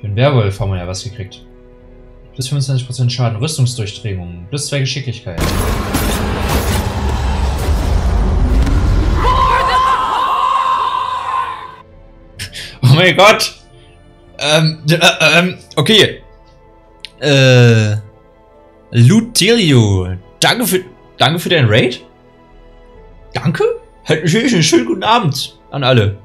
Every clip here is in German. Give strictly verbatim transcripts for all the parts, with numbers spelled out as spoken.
Für den Werwolf haben wir ja was gekriegt. Plus fünfundzwanzig Prozent Schaden, Rüstungsdurchdringung, plus zwei Geschicklichkeit. Oh mein Gott! Ähm, äh, ähm, okay. Äh, Lutilio, danke für, danke für deinen Raid. Danke? Halt einen schönen guten Abend an alle.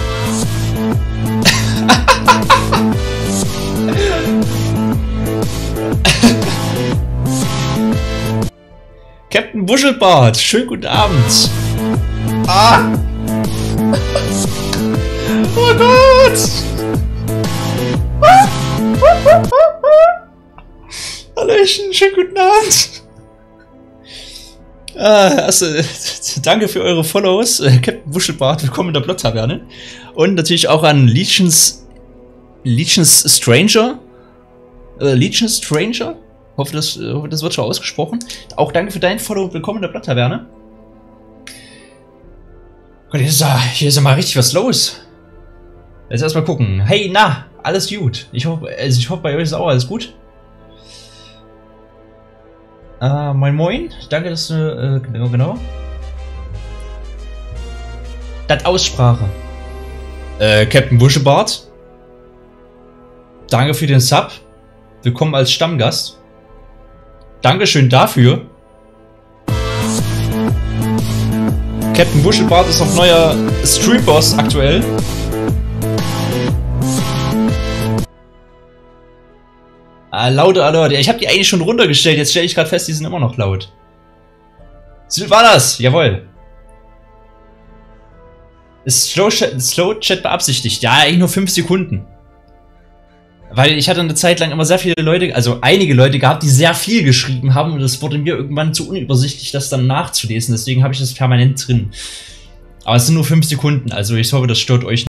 Captain Buschelbart, schönen guten Abend. Ah! Oh Gott! Hallöchen, schönen guten Abend. Ah, also, danke für eure Follows. Äh, Captain Buschelbart, willkommen in der Blott-Taverne. Und natürlich auch an Legions, Legions Stranger. Äh, Legions Stranger. Hoffe, das, hoffe, das wird schon ausgesprochen. Auch danke für dein Follow. Willkommen in der Blott-Taverne. Gott, hier ist, ja, hier ist ja mal richtig was los. Jetzt erstmal gucken. Hey, na, alles gut. Ich hoffe, also ich hoffe, bei euch ist auch alles gut. Äh, moin moin. Danke, dass du, äh, genau, genau. Das Aussprache. Äh, Captain Buschelbart. Danke für den Sub. Willkommen als Stammgast. Dankeschön dafür. Captain Buschelbart ist auch neuer Streamboss aktuell. Ah, laute Alert. Ja, ich habe die eigentlich schon runtergestellt. Jetzt stelle ich gerade fest, die sind immer noch laut. Silvanas, jawohl. Ist Slow Chat, Slow Chat beabsichtigt? Ja, eigentlich nur fünf Sekunden. Weil ich hatte eine Zeit lang immer sehr viele Leute, also einige Leute gehabt, die sehr viel geschrieben haben und es wurde mir irgendwann zu unübersichtlich, das dann nachzulesen. Deswegen habe ich das permanent drin. Aber es sind nur fünf Sekunden, also ich hoffe, das stört euch nicht.